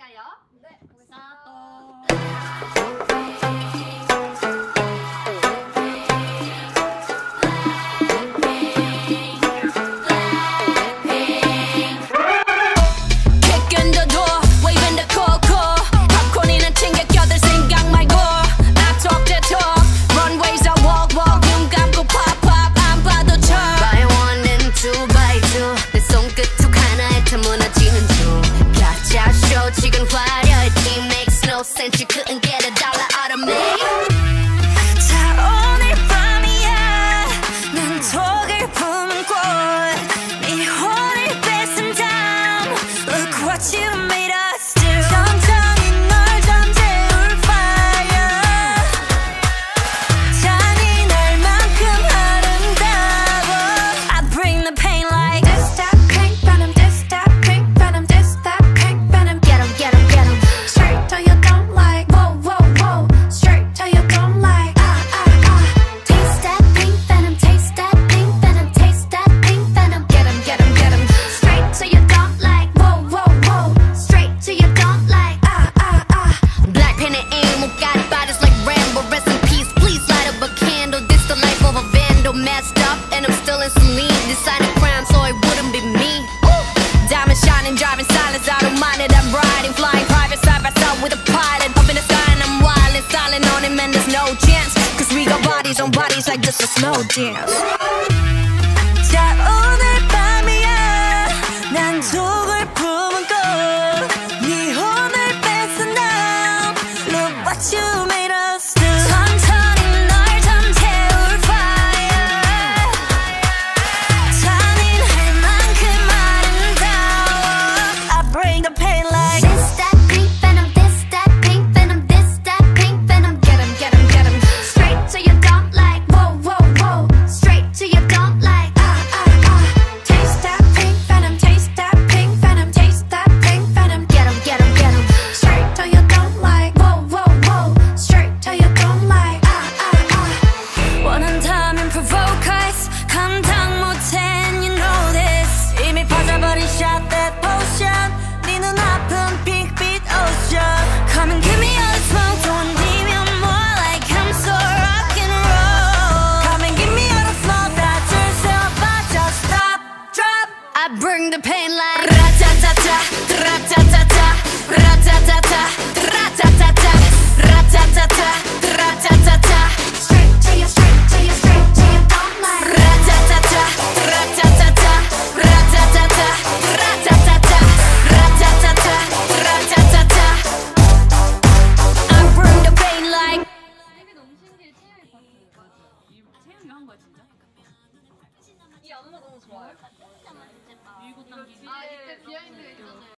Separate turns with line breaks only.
볼까요? 네, 보겠습니다.
지금 화려해 makes no sense you couldn't get a dollar out of me 자 오늘 밤이야 난 독을 품은 꽃네 혼을 뺏은 다음 Look what you made us do 천천히 널 잠재울 fire 잔인할 만큼 아름다워 I bring the pain like this that pink venom this that pink venom this that pink venom Get 'em, straight till you don't like. Whoa, whoa, whoa, straight till you don't like. Taste that pink venom, taste that pink venom, taste that pink venom. Get 'em, straight till you don't like. Whoa, whoa, whoa, straight till you don't like. Blackpink and aim, got bodies like Rambo. Rest in peace, please light up a candle. This the life of a vandal, messed up, and I'm still in saline. Deciding crime, so it wouldn't be me. Diamond shining, driving silence, I don't mind it. I'm riding, flying private side by side with a pilot. Up in the sky and I'm wild and silent on him and there's no chance. Cause we got bodies on bodies like just a slow dance. 자 오늘 밤이야 난 독을 품은 꽃네 혼을 뺏은 now Look what you made us do 천천히 널 잠재울 fire 잔인할 만큼 아름다워 I bring the pain like this that pink venom this that pink venom this that pink venom Get 'em, straight till you don't like Whoa, whoa, whoa, straight till you don't like Taste that pink venom taste that pink venom taste that pink venom Get 'em, straight till you don't like Whoa, whoa, whoa, straight till you don't like 원한다면 provoke us 감당 못해 and you know this 이미 빠져버린 shot that potion 네 눈아픈 핑크빛 ocean Come and give me all the smoke don't leave me more like I'm so rock and roll Come and give me all the flow that turns up I just stop, drop I bring the pain like Ra-ta-ta-ta, ra-ta-ta-ta Ra-ta-ta-ta, ra-ta-ta-ta Ra-ta-ta-ta, ra-ta-ta-ta Straight till you don't like Ra-ta-ta-ta, ra-ta-ta-ta Ra-ta-ta-ta, ra-ta-ta-ta Ra-ta-ta-ta, ra-ta-ta-ta I bring the pain like
되게 너무 신기해. 채영이 파트. 맞아.
채영이가 한 거야 진짜?
이 안무 너무 좋아요.
밀고 당기기.
아, 이때 비하인드 있잖아요.